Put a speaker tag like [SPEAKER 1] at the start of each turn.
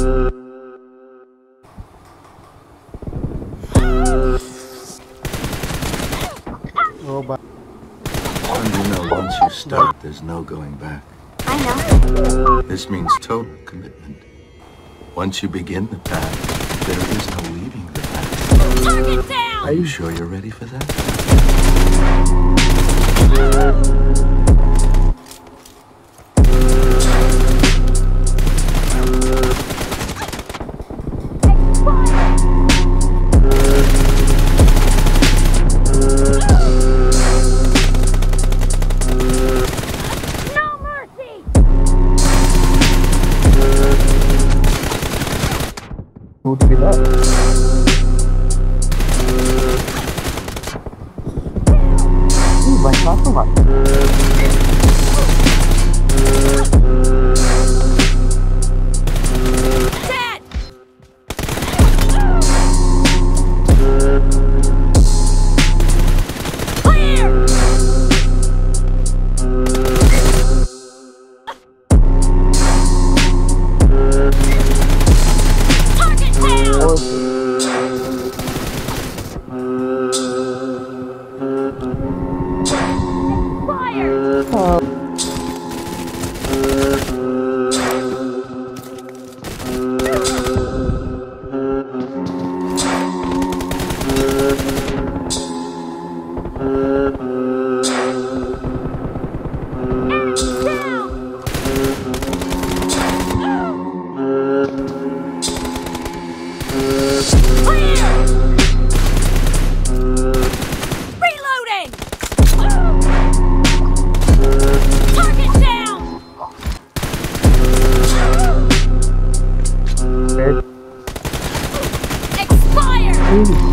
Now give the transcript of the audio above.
[SPEAKER 1] Once you start, there's no going back.
[SPEAKER 2] I know.
[SPEAKER 1] This means total commitment. Once you begin the path, there is no leaving the path.
[SPEAKER 2] Target down!
[SPEAKER 1] Are you sure you're ready for that?
[SPEAKER 3] Who would be that? Ooh, my customer.
[SPEAKER 2] Dead! Clear!
[SPEAKER 3] Expired!